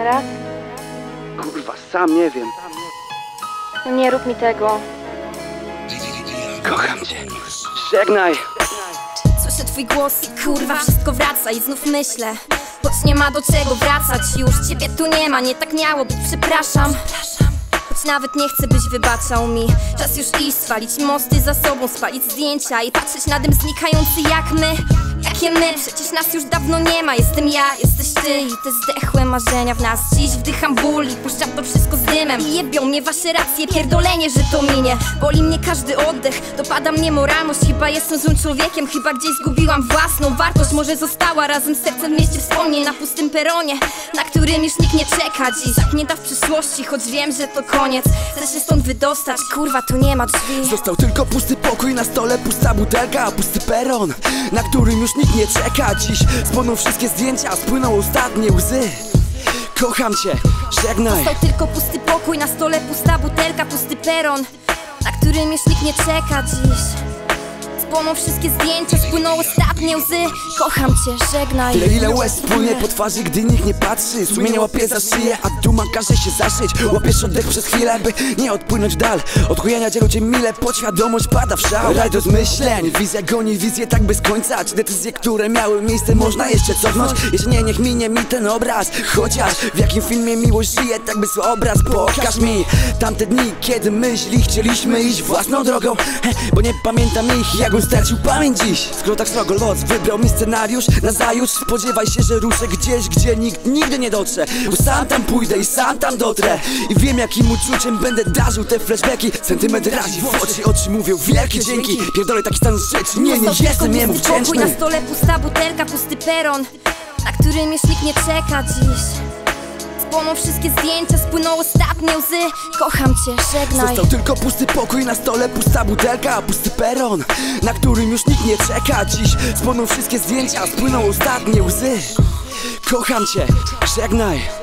teraz? Kurwa, sam nie wiem. No nie rób mi tego. Kocham cię. Żegnaj. Słyszę twój głos i kurwa wszystko wraca i znów myślę, choć nie ma do czego wracać już. Ciebie tu nie ma, nie tak miało być, przepraszam. Choć nawet nie chcę, byś wybaczał mi. Czas już iść, spalić mosty za sobą, spalić zdjęcia i patrzeć na dym znikający jak my. Jakie my? Przecież nas już dawno nie ma. Jestem ja, jesteś ty i te zdechłe marzenia w nas. Dziś wdycham ból i puszczam to wszystko z dymem. I jebią mnie wasze racje, pierdolenie, że to minie. Boli mnie każdy oddech, dopada mnie moralność. Chyba jestem złym człowiekiem, chyba gdzieś zgubiłam własną wartość. Może została razem z sercem w mieście wspomnień na pustym peronie, na którym już nikt nie czeka. Dziś zamknięta w przyszłości, choć wiem, że to koniec. Chcę się stąd wydostać, kurwa, tu nie ma drzwi. Został tylko pusty pokój, na stole pusta butelka, pusty peron, na którym już nikt nie czeka. Dziś spłoną wszystkie zdjęcia, spłyną ostatnie łzy. Kocham cię, żegnaj. Został tylko pusty pokój, na stole pusta butelka, pusty peron, na którym już nikt nie czeka. Dziś spłoną wszystkie zdjęcia, spłyną ostatnie łzy. Kocham cię, żegnaj. Tyle ile łez spłynie po twarzy, gdy nikt nie patrzy. Sumienie łapie za szyję, a duma każe się zaszyć. Łapiesz oddech przez chwilę, by nie odpłynąć dal. Od chujania dzielu cię mile, podświadomość pada w szał. Raj do zmyśleń, wizja goni wizję tak bez końca. Czy decyzje, które miały miejsce, można jeszcze cofnąć? Jeśli nie, niech minie mi ten obraz. Chociaż w jakim filmie miłość żyje, tak bez obraz. Pokaż mi tamte dni, kiedy myśli chcieliśmy iść własną drogą, bo nie pamiętam ich, jak stracił pamięć dziś. Skoro tak srogo los wybrał mi scenariusz nazajutrz, spodziewaj się, że ruszę gdzieś, gdzie nikt nigdy nie dotrze. Bo sam tam pójdę i sam tam dotrę. I wiem, jakim uczuciem będę darzył te flashbacki. Sentyment razi w oczy mówią wielkie dzięki. Pierdolę taki stan rzeczy, nie jestem jemu wdzięczny. Na stole pusta butelka, pusty peron, na którym już nikt nie czeka. Dziś spłoną wszystkie zdjęcia, spłyną ostatnie łzy. Kocham cię, żegnaj. Został tylko pusty pokój, na stole pusta butelka, pusty peron, na którym już nikt nie czeka. Dziś spłoną wszystkie zdjęcia, spłyną ostatnie łzy. Kocham cię, żegnaj.